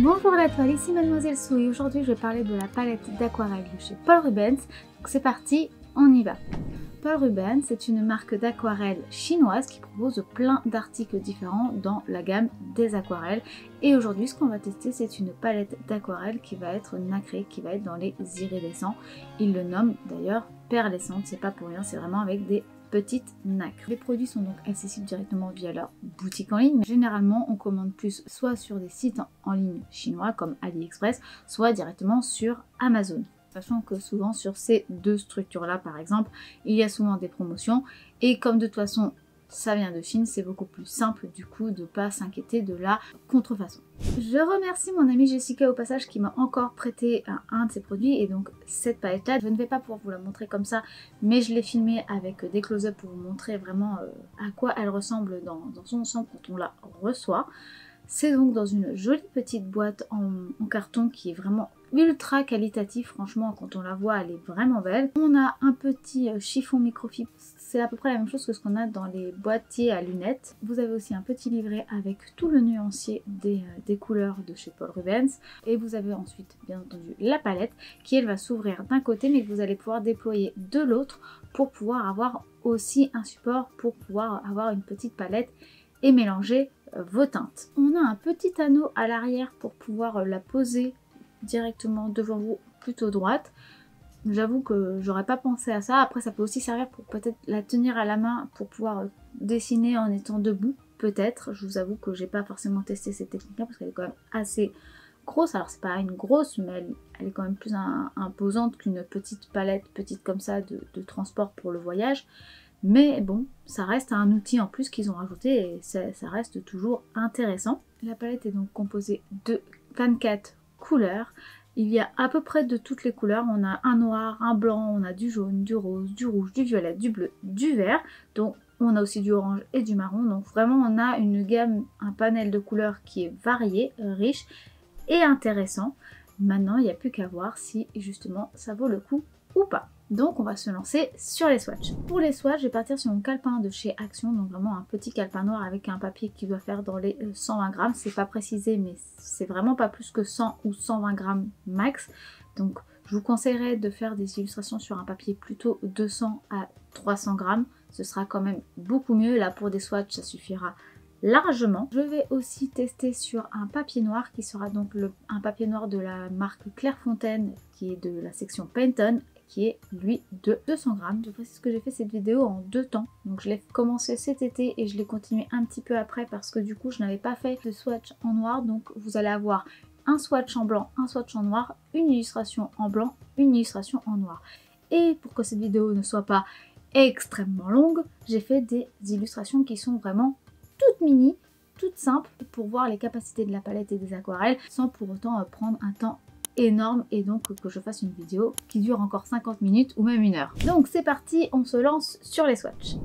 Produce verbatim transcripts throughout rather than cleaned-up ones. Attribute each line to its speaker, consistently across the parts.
Speaker 1: Bonjour la toile, ici Mademoiselle Sou et aujourd'hui je vais parler de la palette d'aquarelle de chez Paul Rubens. Donc c'est parti, on y va. Paul Rubens c'est une marque d'aquarelle chinoise qui propose plein d'articles différents dans la gamme des aquarelles. Et aujourd'hui ce qu'on va tester c'est une palette d'aquarelle qui va être nacrée, qui va être dans les iridescents. Il le nomme d'ailleurs perlescente, c'est pas pour rien, c'est vraiment avec des petites nacres. Les produits sont donc accessibles directement via leur boutique en ligne, mais généralement on commande plus soit sur des sites en ligne chinois comme AliExpress, soit directement sur Amazon. Sachant que souvent sur ces deux structures là par exemple, il y a souvent des promotions et comme de toute façon ça vient de Chine, c'est beaucoup plus simple du coup de ne pas s'inquiéter de la contrefaçon. Je remercie mon amie Jessica au passage qui m'a encore prêté un, un de ses produits et donc cette palette là, je ne vais pas pouvoir vous la montrer comme ça mais je l'ai filmée avec des close-up pour vous montrer vraiment euh, à quoi elle ressemble dans, dans son ensemble quand on la reçoit. C'est donc dans une jolie petite boîte en, en carton qui est vraiment ultra qualitative, franchement quand on la voit elle est vraiment belle. On a un petit chiffon microfibre, c'est à peu près la même chose que ce qu'on a dans les boîtiers à lunettes. Vous avez aussi un petit livret avec tout le nuancier des, des couleurs de chez Paul Rubens. Et vous avez ensuite bien entendu la palette qui elle va s'ouvrir d'un côté mais que vous allez pouvoir déployer de l'autre pour pouvoir avoir aussi un support pour pouvoir avoir une petite palette et mélanger vos teintes. On a un petit anneau à l'arrière pour pouvoir la poser directement devant vous, plutôt droite. J'avoue que j'aurais pas pensé à ça. Après ça peut aussi servir pour peut-être la tenir à la main pour pouvoir dessiner en étant debout, peut-être. Je vous avoue que j'ai pas forcément testé cette technique là parce qu'elle est quand même assez grosse. Alors c'est pas une grosse mais elle, elle est quand même plus un, imposante qu'une petite palette petite comme ça de, de transport pour le voyage. Mais bon, ça reste un outil en plus qu'ils ont rajouté et ça, ça reste toujours intéressant. La palette est donc composée de vingt-quatre couleurs. Il y a à peu près de toutes les couleurs. On a un noir, un blanc, on a du jaune, du rose, du rouge, du violet, du bleu, du vert. Donc on a aussi du orange et du marron. Donc vraiment on a une gamme, un panel de couleurs qui est varié, riche et intéressant. Maintenant il n'y a plus qu'à voir si justement ça vaut le coup ou pas. Donc on va se lancer sur les swatchs. Pour les swatchs, je vais partir sur mon calepin de chez Action, donc vraiment un petit calepin noir avec un papier qui doit faire dans les cent vingt grammes. C'est pas précisé, mais c'est vraiment pas plus que cent ou cent vingt grammes max. Donc je vous conseillerais de faire des illustrations sur un papier plutôt deux cents à trois cents grammes. Ce sera quand même beaucoup mieux. Là pour des swatchs, ça suffira largement. Je vais aussi tester sur un papier noir qui sera donc le, un papier noir de la marque Clairefontaine qui est de la section Pantone, qui est lui de deux cents grammes. Je précise que j'ai fait cette vidéo en deux temps. Donc je l'ai commencé cet été et je l'ai continué un petit peu après parce que du coup je n'avais pas fait de swatch en noir. Donc vous allez avoir un swatch en blanc, un swatch en noir, une illustration en blanc, une illustration en noir. Et pour que cette vidéo ne soit pas extrêmement longue, j'ai fait des illustrations qui sont vraiment toutes mini, toutes simples pour voir les capacités de la palette et des aquarelles sans pour autant prendre un temps énorme et donc que je fasse une vidéo qui dure encore cinquante minutes ou même une heure. Donc c'est parti, on se lance sur les swatchs.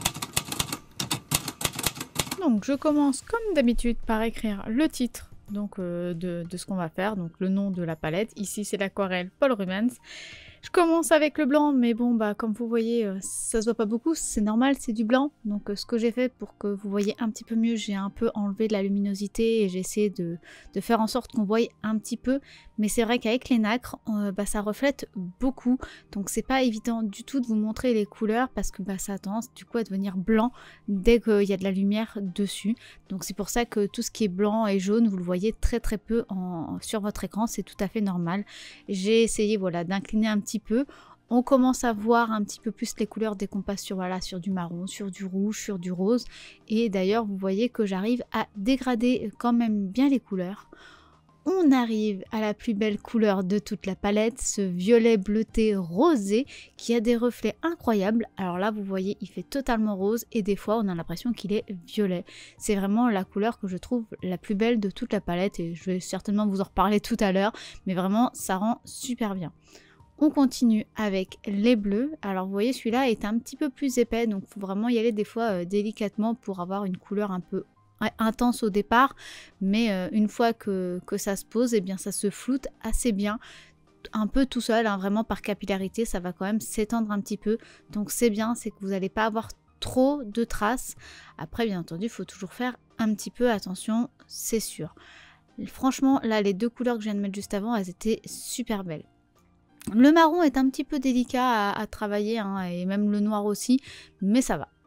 Speaker 2: Donc je commence comme d'habitude par écrire le titre donc euh, de, de ce qu'on va faire, donc le nom de la palette. Ici c'est l'aquarelle Paul Rubens. Je commence avec le blanc, mais bon, bah comme vous voyez, euh, ça se voit pas beaucoup, c'est normal, c'est du blanc. Donc euh, ce que j'ai fait pour que vous voyez un petit peu mieux, j'ai un peu enlevé de la luminosité et j'ai essayé de, de faire en sorte qu'on voie un petit peu. Mais c'est vrai qu'avec les nacres, euh, bah, ça reflète beaucoup. Donc c'est pas évident du tout de vous montrer les couleurs parce que bah, ça a tendance du coup à devenir blanc dès qu'il y a de la lumière dessus. Donc c'est pour ça que tout ce qui est blanc et jaune, vous le voyez très très peu en, sur votre écran, c'est tout à fait normal. J'ai essayé voilà, d'incliner un petit peu. On commence à voir un petit peu plus les couleurs dès qu'on passe sur, voilà, sur du marron, sur du rouge, sur du rose. Et d'ailleurs, vous voyez que j'arrive à dégrader quand même bien les couleurs. On arrive à la plus belle couleur de toute la palette, ce violet bleuté rosé qui a des reflets incroyables. Alors là, vous voyez, il fait totalement rose et des fois, on a l'impression qu'il est violet. C'est vraiment la couleur que je trouve la plus belle de toute la palette et je vais certainement vous en reparler tout à l'heure. Mais vraiment, ça rend super bien. On continue avec les bleus. Alors vous voyez, celui-là est un petit peu plus épais, donc il faut vraiment y aller des fois euh, délicatement pour avoir une couleur un peu intense au départ, mais euh, une fois que, que ça se pose, et eh bien ça se floute assez bien, un peu tout seul, hein, vraiment par capillarité, ça va quand même s'étendre un petit peu, donc c'est bien, c'est que vous n'allez pas avoir trop de traces. Après bien entendu, il faut toujours faire un petit peu attention, c'est sûr. Franchement, là, les deux couleurs que je viens de mettre juste avant, elles étaient super belles. Le marron est un petit peu délicat à, à travailler, hein, et même le noir aussi, mais ça va.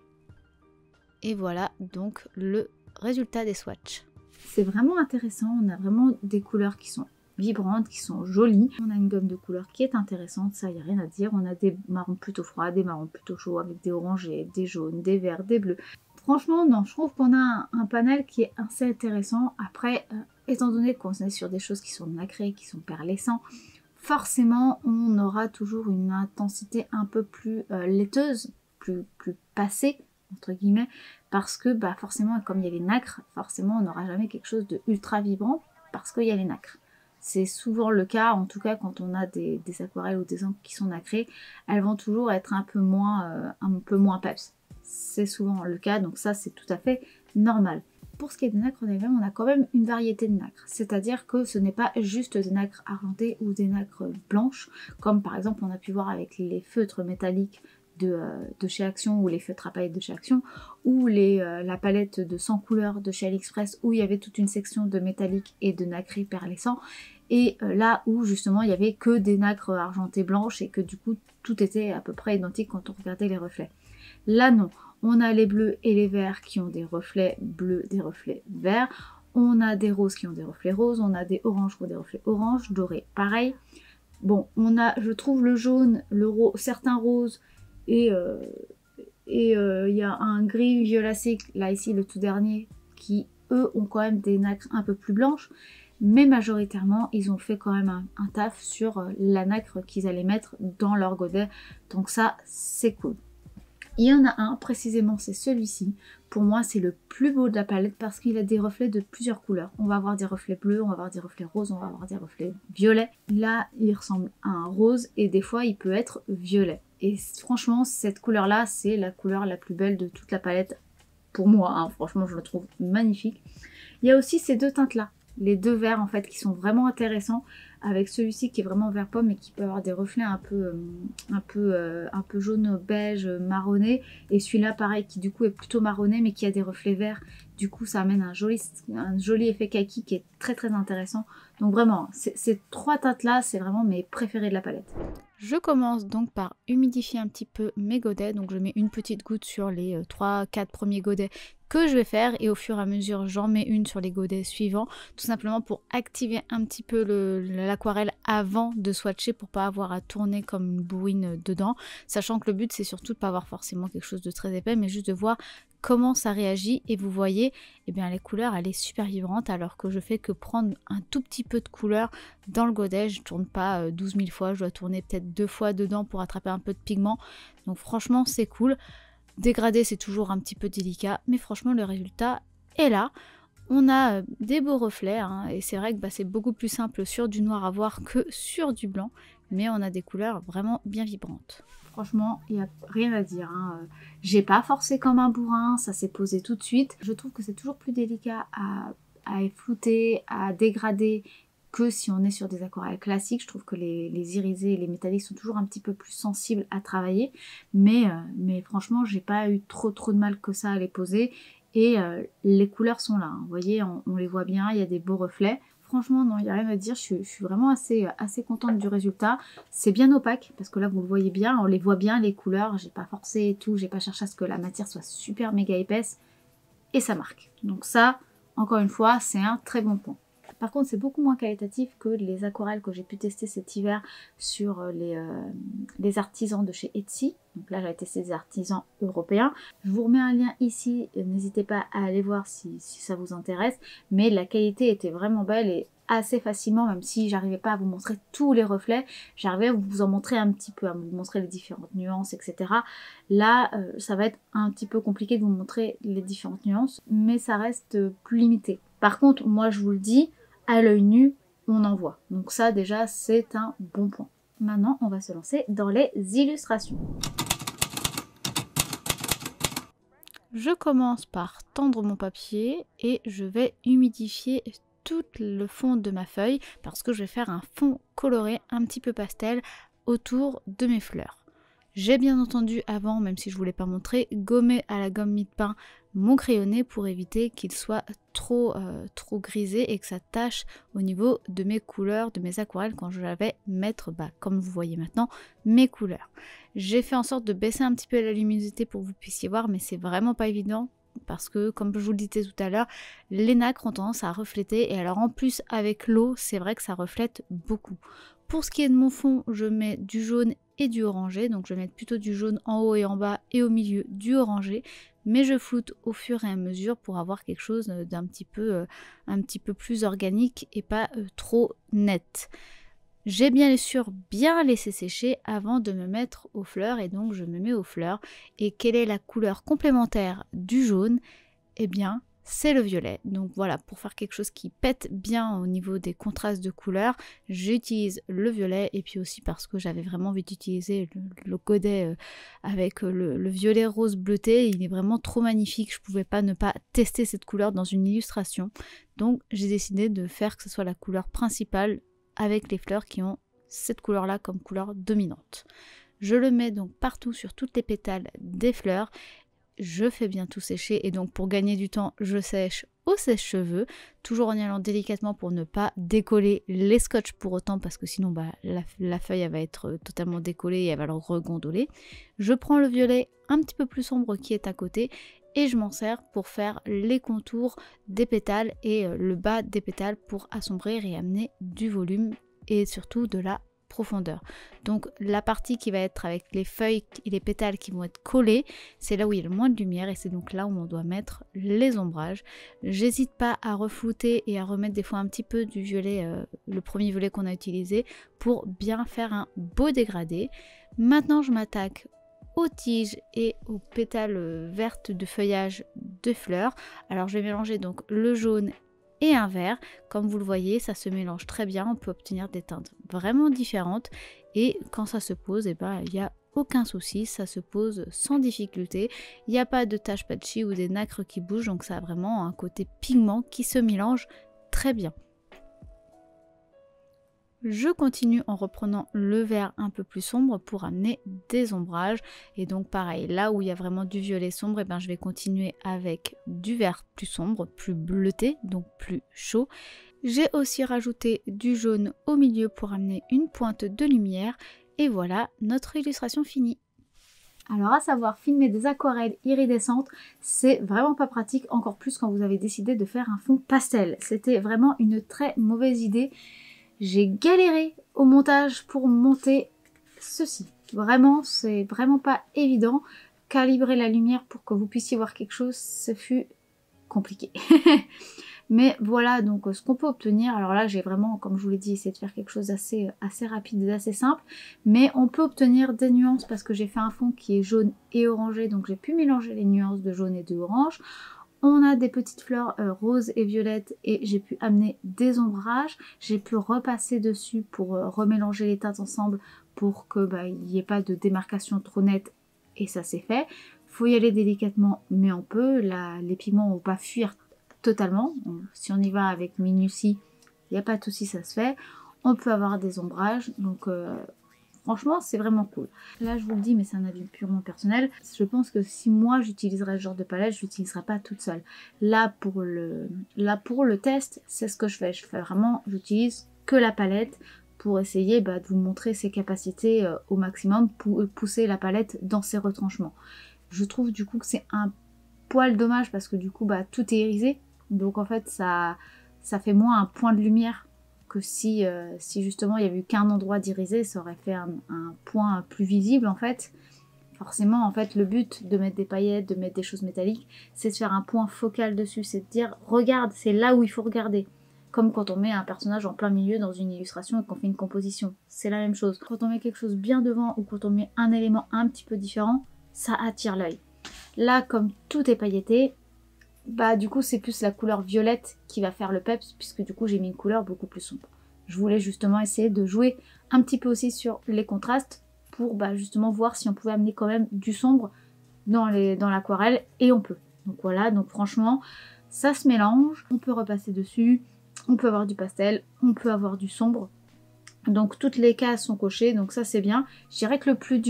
Speaker 2: Et voilà donc le résultat des swatchs.
Speaker 1: C'est vraiment intéressant, on a vraiment des couleurs qui sont vibrantes, qui sont jolies. On a une gomme de couleurs qui est intéressante, ça, il n'y a rien à dire. On a des marrons plutôt froids, des marrons plutôt chauds, avec des orangés, des jaunes, des verts, des bleus. Franchement, non, je trouve qu'on a un, un panel qui est assez intéressant. Après, euh, étant donné qu'on est sur des choses qui sont nacrées, qui sont perlescents, forcément, on aura toujours une intensité un peu plus euh, laiteuse, plus, plus passée, entre guillemets, parce que bah, forcément, comme il y a les nacres, forcément, on n'aura jamais quelque chose de ultra vibrant, parce qu'il y a les nacres. C'est souvent le cas, en tout cas, quand on a des, des aquarelles ou des encres qui sont nacrées, elles vont toujours être un peu moins, euh, un peu moins peps. C'est souvent le cas, donc ça, c'est tout à fait normal. Pour ce qui est des nacres en elles-mêmes, on a quand même une variété de nacres. C'est-à-dire que ce n'est pas juste des nacres argentées ou des nacres blanches, comme par exemple on a pu voir avec les feutres métalliques de, euh, de chez Action, ou les feutres à paillettes de chez Action, ou les, euh, la palette de cent couleurs de chez AliExpress, où il y avait toute une section de métallique et de nacrés perlescents, et euh, là où justement il n'y avait que des nacres argentées blanches, et que du coup tout était à peu près identique quand on regardait les reflets. Là non, on a les bleus et les verts qui ont des reflets bleus, des reflets verts. On a des roses qui ont des reflets roses. On a des oranges qui ont des reflets orange, dorés, pareil. Bon, on a, je trouve, le jaune, le ro certains roses, et euh, et il euh, y a un gris violacé, là ici le tout dernier, qui eux ont quand même des nacres un peu plus blanches. Mais majoritairement, ils ont fait quand même un, un taf sur la nacre qu'ils allaient mettre dans leur godet. Donc ça, c'est cool. Il y en a un, précisément c'est celui-ci. Pour moi c'est le plus beau de la palette parce qu'il a des reflets de plusieurs couleurs. On va avoir des reflets bleus, on va avoir des reflets roses, on va avoir des reflets violets. Là il ressemble à un rose et des fois il peut être violet. Et franchement cette couleur là c'est la couleur la plus belle de toute la palette pour moi, hein. Franchement je le trouve magnifique. Il y a aussi ces deux teintes là, les deux verts en fait qui sont vraiment intéressants, avec celui-ci qui est vraiment vert pomme et qui peut avoir des reflets un peu, euh, un peu, euh, un peu jaune beige marronné, et celui-là pareil qui du coup est plutôt marronné mais qui a des reflets verts, du coup ça amène un joli, un joli effet kaki qui est très très intéressant. Donc vraiment ces trois teintes là c'est vraiment mes préférées de la palette.
Speaker 2: Je commence donc par humidifier un petit peu mes godets, donc je mets une petite goutte sur les trois quatre premiers godets que je vais faire, et au fur et à mesure j'en mets une sur les godets suivants, tout simplement pour activer un petit peu l'aquarelle avant de swatcher, pour pas avoir à tourner comme une bourrine dedans, sachant que le but c'est surtout de pas avoir forcément quelque chose de très épais, mais juste de voir comment ça réagit. Et vous voyez, eh bien les couleurs elle est super vibrante, alors que je fais que prendre un tout petit peu de couleur dans le godet. Je tourne pas douze mille fois, je dois tourner peut-être deux fois dedans pour attraper un peu de pigment, donc franchement c'est cool. Dégradé c'est toujours un petit peu délicat, mais franchement le résultat est là. On a des beaux reflets, hein, et c'est vrai que bah, c'est beaucoup plus simple sur du noir à voir que sur du blanc, mais on a des couleurs vraiment bien vibrantes.
Speaker 1: Franchement, il n'y a rien à dire, hein. J'ai pas forcé comme un bourrin, ça s'est posé tout de suite. Je trouve que c'est toujours plus délicat à, à efflouter, à dégrader, que si on est sur des aquarelles classiques. Je trouve que les, les irisés et les métalliques sont toujours un petit peu plus sensibles à travailler, mais, euh, mais franchement j'ai pas eu trop trop de mal que ça à les poser, et euh, les couleurs sont là, hein. Vous voyez, on, on les voit bien, il y a des beaux reflets. Franchement non, il n'y a rien à dire, je suis, je suis vraiment assez, assez contente du résultat. C'est bien opaque parce que là vous le voyez bien, on les voit bien les couleurs, j'ai pas forcé et tout, j'ai pas cherché à ce que la matière soit super méga épaisse, et ça marque. Donc ça, encore une fois, c'est un très bon point. Par contre, c'est beaucoup moins qualitatif que les aquarelles que j'ai pu tester cet hiver sur les, euh, les artisans de chez Etsy. Donc là, j'avais testé des artisans européens. Je vous remets un lien ici, n'hésitez pas à aller voir si, si ça vous intéresse. Mais la qualité était vraiment belle, et assez facilement, même si j'arrivais pas à vous montrer tous les reflets, j'arrivais à vous en montrer un petit peu, à vous montrer les différentes nuances, et cetera. Là, euh, ça va être un petit peu compliqué de vous montrer les différentes nuances, mais ça reste plus limité. Par contre, moi je vous le dis, à l'œil nu, on en voit. Donc ça déjà, c'est un bon point. Maintenant, on va se lancer dans les illustrations.
Speaker 2: Je commence par tendre mon papier et je vais humidifier tout le fond de ma feuille parce que je vais faire un fond coloré un petit peu pastel autour de mes fleurs. J'ai bien entendu avant, même si je ne vous l'ai pas montré, gommé à la gomme mie de pain mon crayonné pour éviter qu'il soit trop, euh, trop grisé et que ça tâche au niveau de mes couleurs, de mes aquarelles quand je vais mettre, bah, comme vous voyez maintenant, mes couleurs. J'ai fait en sorte de baisser un petit peu la luminosité pour que vous puissiez voir, mais c'est vraiment pas évident parce que, comme je vous le disais tout à l'heure, les nacres ont tendance à refléter et alors en plus avec l'eau, c'est vrai que ça reflète beaucoup. Pour ce qui est de mon fond, je mets du jaune et du orangé, donc je vais mettre plutôt du jaune en haut et en bas et au milieu du orangé, mais je floute au fur et à mesure pour avoir quelque chose d'un petit peu, euh, un petit peu plus organique et pas euh, trop net. J'ai bien sûr bien laissé sécher avant de me mettre aux fleurs et donc je me mets aux fleurs. Et quelle est la couleur complémentaire du jaune? Eh bien, c'est le violet. Donc voilà, pour faire quelque chose qui pète bien au niveau des contrastes de couleurs, j'utilise le violet et puis aussi parce que j'avais vraiment envie d'utiliser le, le godet avec le, le violet rose bleuté. Il est vraiment trop magnifique, je ne pouvais pas ne pas tester cette couleur dans une illustration. Donc j'ai décidé de faire que ce soit la couleur principale avec les fleurs qui ont cette couleur-là comme couleur dominante. Je le mets donc partout sur toutes les pétales des fleurs. Je fais bien tout sécher et donc pour gagner du temps, je sèche au sèche-cheveux, toujours en y allant délicatement pour ne pas décoller les scotch pour autant parce que sinon bah, la, la feuille elle va être totalement décollée et elle va le regondoler. Je prends le violet un petit peu plus sombre qui est à côté et je m'en sers pour faire les contours des pétales et le bas des pétales pour assombrir et amener du volume et surtout de la profondeur. Donc la partie qui va être avec les feuilles et les pétales qui vont être collés, c'est là où il y a le moins de lumière et c'est donc là où on doit mettre les ombrages. J'hésite pas à reflouter et à remettre des fois un petit peu du violet, euh, le premier violet qu'on a utilisé, pour bien faire un beau dégradé. Maintenant je m'attaque aux tiges et aux pétales vertes de feuillage de fleurs. Alors je vais mélanger donc le jaune et un vert. Comme vous le voyez, ça se mélange très bien, on peut obtenir des teintes vraiment différentes et quand ça se pose, eh ben, il n'y a aucun souci, ça se pose sans difficulté. Il n'y a pas de taches patchy ou des nacres qui bougent, donc ça a vraiment un côté pigment qui se mélange très bien. Je continue en reprenant le vert un peu plus sombre pour amener des ombrages et donc pareil, là où il y a vraiment du violet sombre, et ben je vais continuer avec du vert plus sombre, plus bleuté, donc plus chaud. J'ai aussi rajouté du jaune au milieu pour amener une pointe de lumière et voilà notre illustration finie.
Speaker 1: Alors à savoir, filmer des aquarelles iridescentes, c'est vraiment pas pratique, encore plus quand vous avez décidé de faire un fond pastel. C'était vraiment une très mauvaise idée. J'ai galéré au montage pour monter ceci. Vraiment, c'est vraiment pas évident. Calibrer la lumière pour que vous puissiez voir quelque chose, ce fut compliqué. Mais voilà donc ce qu'on peut obtenir. Alors là, j'ai vraiment, comme je vous l'ai dit, essayé de faire quelque chose d'assez assez rapide et d'assez simple. Mais on peut obtenir des nuances parce que j'ai fait un fond qui est jaune et orangé. Donc j'ai pu mélanger les nuances de jaune et de orange. On a des petites fleurs euh, roses et violettes et j'ai pu amener des ombrages. J'ai pu repasser dessus pour euh, remélanger les teintes ensemble pour que bah, il n'y ait pas de démarcation trop nette et ça c'est fait. Faut y aller délicatement mais on peut. La, les pigments ne vont pas fuir totalement. On, si on y va avec minutie, il n'y a pas de souci, ça se fait. On peut avoir des ombrages donc... Euh, franchement, c'est vraiment cool. Là, je vous le dis, mais c'est un avis purement personnel. Je pense que si moi, j'utiliserais ce genre de palette, je l'utiliserais pas toute seule. Là, pour le, là, pour le test, c'est ce que je fais. Je fais vraiment, j'utilise que la palette pour essayer bah, de vous montrer ses capacités euh, au maximum, pour pousser la palette dans ses retranchements. Je trouve du coup que c'est un poil dommage parce que du coup, bah, tout est irisé. Donc en fait, ça, ça fait moins un point de lumière que si, euh, si justement il n'y avait eu qu'un endroit d'irisé, ça aurait fait un, un point plus visible en fait. Forcément en fait le but de mettre des paillettes, de mettre des choses métalliques, c'est de faire un point focal dessus, c'est de dire regarde, c'est là où il faut regarder. Comme quand on met un personnage en plein milieu dans une illustration et qu'on fait une composition, c'est la même chose. Quand on met quelque chose bien devant ou quand on met un élément un petit peu différent, ça attire l'œil. Là comme tout est pailleté, bah du coup c'est plus la couleur violette qui va faire le peps puisque du coup j'ai mis une couleur beaucoup plus sombre. Je voulais justement essayer de jouer un petit peu aussi sur les contrastes pour bah, justement voir si on pouvait amener quand même du sombre dans les, dans l'aquarelle et on peut. Donc voilà, donc franchement ça se mélange, on peut repasser dessus, on peut avoir du pastel, on peut avoir du sombre. Donc toutes les cases sont cochées, donc ça c'est bien. Je dirais que le plus dur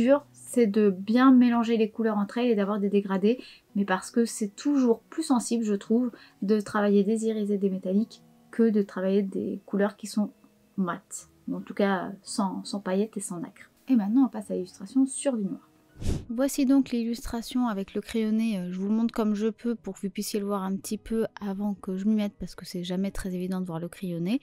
Speaker 1: c'est de bien mélanger les couleurs entre elles et d'avoir des dégradés, mais parce que c'est toujours plus sensible, je trouve, de travailler des iris et des métalliques que de travailler des couleurs qui sont mates, en tout cas sans, sans paillettes et sans nacre. Et maintenant on passe à l'illustration sur du noir.
Speaker 2: Voici donc l'illustration avec le crayonné, je vous le montre comme je peux pour que vous puissiez le voir un petit peu avant que je m'y mette parce que c'est jamais très évident de voir le crayonné.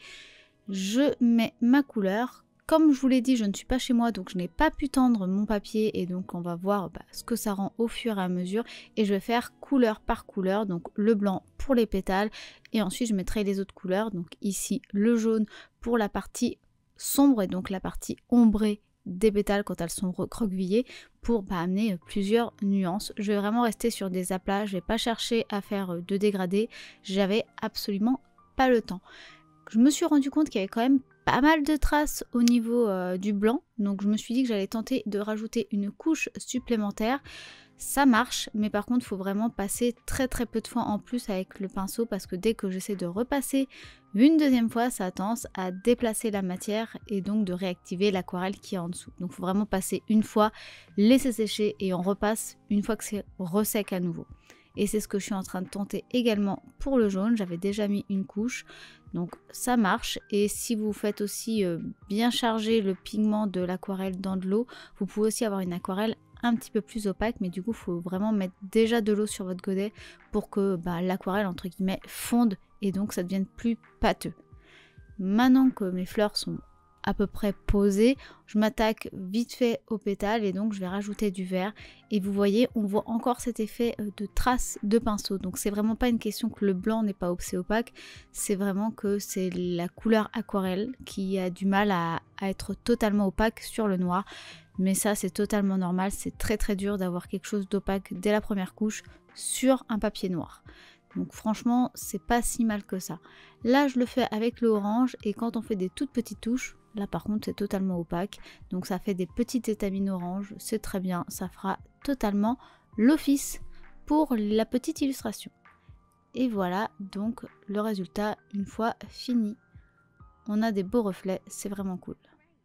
Speaker 2: Je mets ma couleur. Comme je vous l'ai dit, je ne suis pas chez moi, donc je n'ai pas pu tendre mon papier et donc on va voir bah, ce que ça rend au fur et à mesure. Et je vais faire couleur par couleur, donc le blanc pour les pétales et ensuite je mettrai les autres couleurs. Donc ici le jaune pour la partie sombre et donc la partie ombrée des pétales quand elles sont recroquevillées pour bah, amener plusieurs nuances. Je vais vraiment rester sur des aplats, je ne vais pas chercher à faire de dégradés, j'avais absolument pas le temps. Je me suis rendu compte qu'il y avait quand même pas mal de traces au niveau euh, du blanc, donc je me suis dit que j'allais tenter de rajouter une couche supplémentaire. Ça marche, mais par contre il faut vraiment passer très très peu de fois en plus avec le pinceau parce que dès que j'essaie de repasser une deuxième fois, ça a tendance à déplacer la matière et donc de réactiver l'aquarelle qui est en dessous. Donc il faut vraiment passer une fois, laisser sécher et on repasse une fois que c'est ressec à nouveau. Et c'est ce que je suis en train de tenter également pour le jaune, j'avais déjà mis une couche, donc ça marche. Et si vous faites aussi euh, bien charger le pigment de l'aquarelle dans de l'eau, vous pouvez aussi avoir une aquarelle un petit peu plus opaque, mais du coup il faut vraiment mettre déjà de l'eau sur votre godet pour que bah, l'aquarelle entre guillemets fonde et donc ça devienne plus pâteux. Maintenant que mes fleurs sont à peu près posées, je m'attaque vite fait aux pétales et donc je vais rajouter du vert et vous voyez on voit encore cet effet de traces de pinceau, donc c'est vraiment pas une question que le blanc n'est pas assez opaque, c'est vraiment que c'est la couleur aquarelle qui a du mal à, à être totalement opaque sur le noir, mais ça c'est totalement normal, c'est très très dur d'avoir quelque chose d'opaque dès la première couche sur un papier noir. Donc franchement c'est pas si mal que ça. Là je le fais avec le orange et quand on fait des toutes petites touches, là par contre c'est totalement opaque, donc ça fait des petites étamines orange, c'est très bien, ça fera totalement l'office pour la petite illustration. Et voilà donc le résultat une fois fini. On a des beaux reflets, c'est vraiment cool.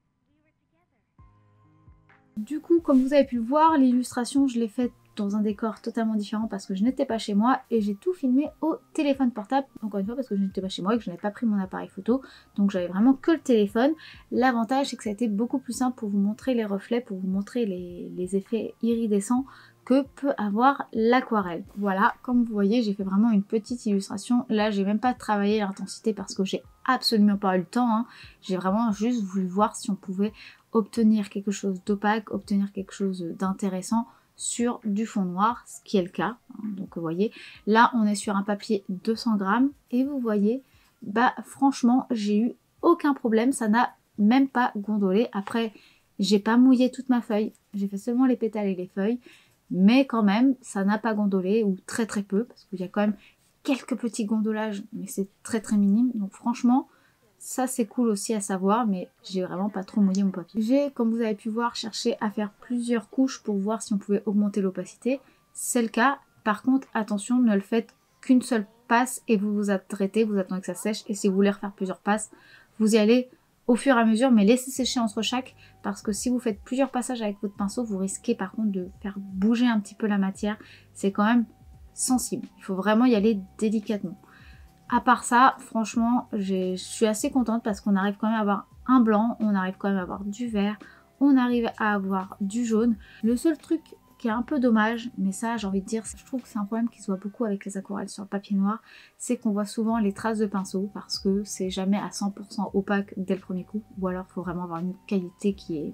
Speaker 1: Du coup, comme vous avez pu le voir, l'illustration je l'ai faite dans un décor totalement différent parce que je n'étais pas chez moi et j'ai tout filmé au téléphone portable, encore une fois parce que je n'étais pas chez moi et que je n'avais pas pris mon appareil photo, donc j'avais vraiment que le téléphone. L'avantage c'est que ça a été beaucoup plus simple pour vous montrer les reflets, pour vous montrer les, les effets iridescents que peut avoir l'aquarelle. Voilà, comme vous voyez j'ai fait vraiment une petite illustration, là j'ai même pas travaillé l'intensité parce que j'ai absolument pas eu le temps, hein. J'ai vraiment juste voulu voir si on pouvait obtenir quelque chose d'opaque, obtenir quelque chose d'intéressant sur du fond noir, ce qui est le cas. Donc vous voyez, là on est sur un papier deux cents grammes et vous voyez, bah franchement j'ai eu aucun problème, ça n'a même pas gondolé. Après j'ai pas mouillé toute ma feuille, j'ai fait seulement les pétales et les feuilles, mais quand même ça n'a pas gondolé, ou très très peu, parce qu'il y a quand même quelques petits gondolages, mais c'est très très minime. Donc franchement ça c'est cool aussi à savoir, mais j'ai vraiment pas trop mouillé mon papier. J'ai, comme vous avez pu voir, cherché à faire plusieurs couches pour voir si on pouvait augmenter l'opacité. C'est le cas. Par contre, attention, ne le faites qu'une seule passe et vous vous arrêtez, vous attendez que ça sèche. Et si vous voulez refaire plusieurs passes, vous y allez au fur et à mesure, mais laissez sécher entre chaque, parce que si vous faites plusieurs passages avec votre pinceau, vous risquez par contre de faire bouger un petit peu la matière. C'est quand même sensible. Il faut vraiment y aller délicatement. À part ça, franchement, je suis assez contente parce qu'on arrive quand même à avoir un blanc, on arrive quand même à avoir du vert, on arrive à avoir du jaune. Le seul truc qui est un peu dommage, mais ça j'ai envie de dire, je trouve que c'est un problème qui se voit beaucoup avec les aquarelles sur le papier noir, c'est qu'on voit souvent les traces de pinceau parce que c'est jamais à cent pour cent opaque dès le premier coup, ou alors il faut vraiment avoir une qualité qui est...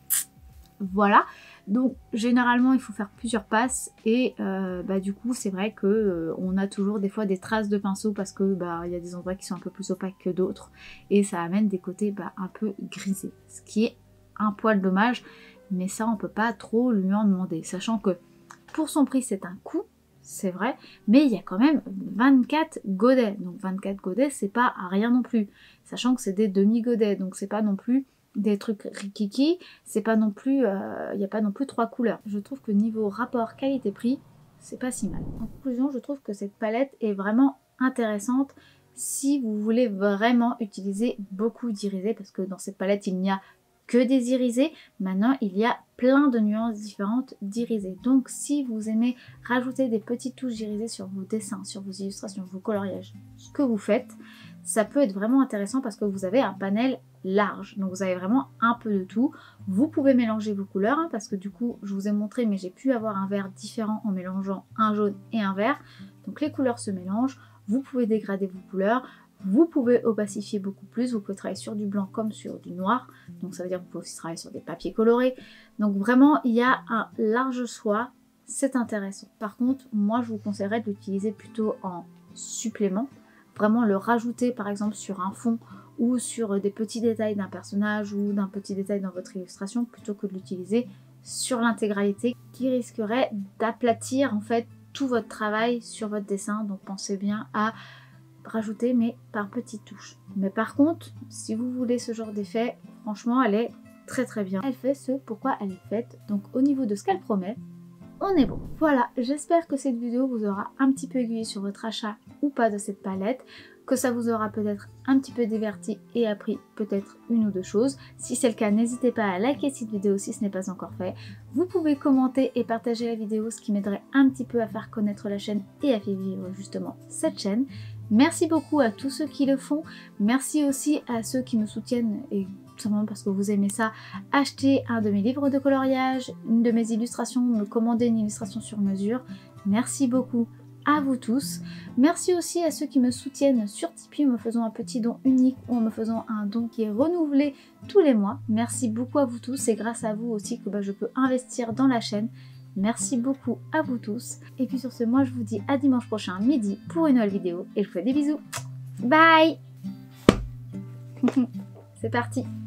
Speaker 1: Voilà, donc généralement il faut faire plusieurs passes et euh, bah, du coup c'est vrai que euh, on a toujours des fois des traces de pinceau parce que bah il y a des endroits qui sont un peu plus opaques que d'autres et ça amène des côtés bah, un peu grisés, ce qui est un poil dommage, mais ça on peut pas trop lui en demander, sachant que pour son prix c'est un coût, c'est vrai, mais il y a quand même vingt-quatre godets, donc vingt-quatre godets c'est pas rien non plus, sachant que c'est des demi-godets, donc c'est pas non plus des trucs rikiki, c'est pas non plus, il euh, n'y a pas non plus trois couleurs. Je trouve que niveau rapport qualité-prix, c'est pas si mal. En conclusion, je trouve que cette palette est vraiment intéressante si vous voulez vraiment utiliser beaucoup d'irisés, parce que dans cette palette, il n'y a que des irisés. Maintenant, il y a plein de nuances différentes d'irisés. Donc, si vous aimez rajouter des petites touches d'irisés sur vos dessins, sur vos illustrations, vos coloriages, ce que vous faites, ça peut être vraiment intéressant parce que vous avez un panel large. Donc, vous avez vraiment un peu de tout. Vous pouvez mélanger vos couleurs hein, parce que du coup, je vous ai montré, mais j'ai pu avoir un vert différent en mélangeant un jaune et un vert. Donc, les couleurs se mélangent. Vous pouvez dégrader vos couleurs. Vous pouvez opacifier beaucoup plus, vous pouvez travailler sur du blanc comme sur du noir, donc ça veut dire que vous pouvez aussi travailler sur des papiers colorés. Donc vraiment, il y a un large choix, c'est intéressant. Par contre, moi je vous conseillerais de l'utiliser plutôt en supplément, vraiment le rajouter par exemple sur un fond ou sur des petits détails d'un personnage ou d'un petit détail dans votre illustration, plutôt que de l'utiliser sur l'intégralité qui risquerait d'aplatir en fait tout votre travail sur votre dessin. Donc pensez bien à rajouter mais par petites touches. Mais par contre, si vous voulez ce genre d'effet, franchement elle est très très bien. Elle fait ce pourquoi elle est faite, donc au niveau de ce qu'elle promet, on est bon. Voilà, j'espère que cette vidéo vous aura un petit peu aiguillé sur votre achat ou pas de cette palette, que ça vous aura peut-être un petit peu diverti et appris peut-être une ou deux choses. Si c'est le cas, n'hésitez pas à liker cette vidéo si ce n'est pas encore fait. Vous pouvez commenter et partager la vidéo, ce qui m'aiderait un petit peu à faire connaître la chaîne et à faire vivre justement cette chaîne. Merci beaucoup à tous ceux qui le font. Merci aussi à ceux qui me soutiennent et tout simplement parce que vous aimez ça, achetez un de mes livres de coloriage, une de mes illustrations, me commander une illustration sur mesure. Merci beaucoup à vous tous. Merci aussi à ceux qui me soutiennent sur Tipeee en me faisant un petit don unique ou en me faisant un don qui est renouvelé tous les mois. Merci beaucoup à vous tous, c'est grâce à vous aussi que bah, je peux investir dans la chaîne. Merci beaucoup à vous tous. Et puis sur ce, moi je vous dis à dimanche prochain midi pour une nouvelle vidéo et je vous fais des bisous. Bye. C'est parti.